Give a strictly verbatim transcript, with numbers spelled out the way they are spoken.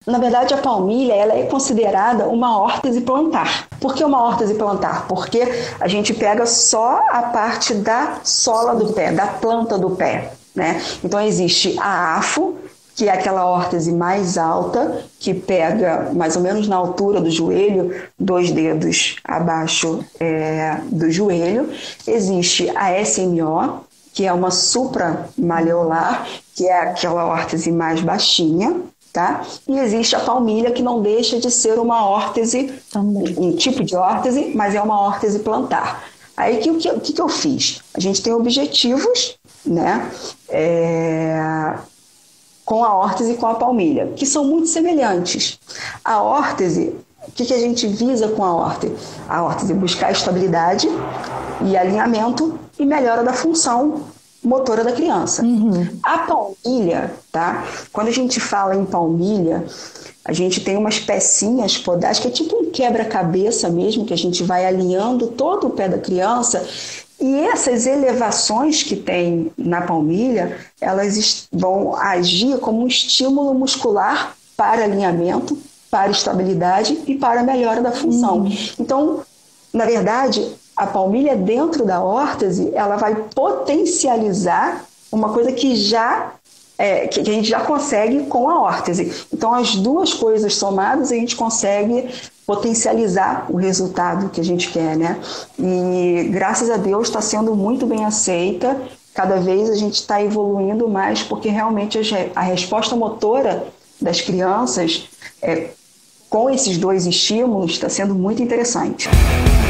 Na verdade, a palmilha ela é considerada uma órtese plantar. Por que uma órtese plantar? Porque a gente pega só a parte da sola do pé, da planta do pé, né? Então existe a afo, que é aquela órtese mais alta, que pega mais ou menos na altura do joelho, dois dedos abaixo é, do joelho. Existe a S M O, que é uma supramaleolar, que é aquela órtese mais baixinha. Tá? E existe a palmilha, que não deixa de ser uma órtese, Também. um tipo de órtese, mas é uma órtese plantar. Aí o que, que, que eu fiz? A gente tem objetivos, né? É, com a órtese e com a palmilha, que são muito semelhantes. A órtese, o que, que a gente visa com a órtese? A órtese buscar estabilidade e alinhamento e melhora da função motora da criança. Uhum. A palmilha, tá? Quando a gente fala em palmilha, a gente tem umas pecinhas podais, que é tipo um quebra-cabeça mesmo, que a gente vai alinhando todo o pé da criança, e essas elevações que tem na palmilha, elas vão agir como um estímulo muscular para alinhamento, para estabilidade e para a melhora da função. Uhum. Então, na verdade, a palmilha dentro da órtese, ela vai potencializar uma coisa que já é, que a gente já consegue com a órtese. Então, as duas coisas somadas, a gente consegue potencializar o resultado que a gente quer, né? E graças a Deus está sendo muito bem aceita. Cada vez a gente está evoluindo mais, porque realmente a resposta motora das crianças é, com esses dois estímulos está sendo muito interessante.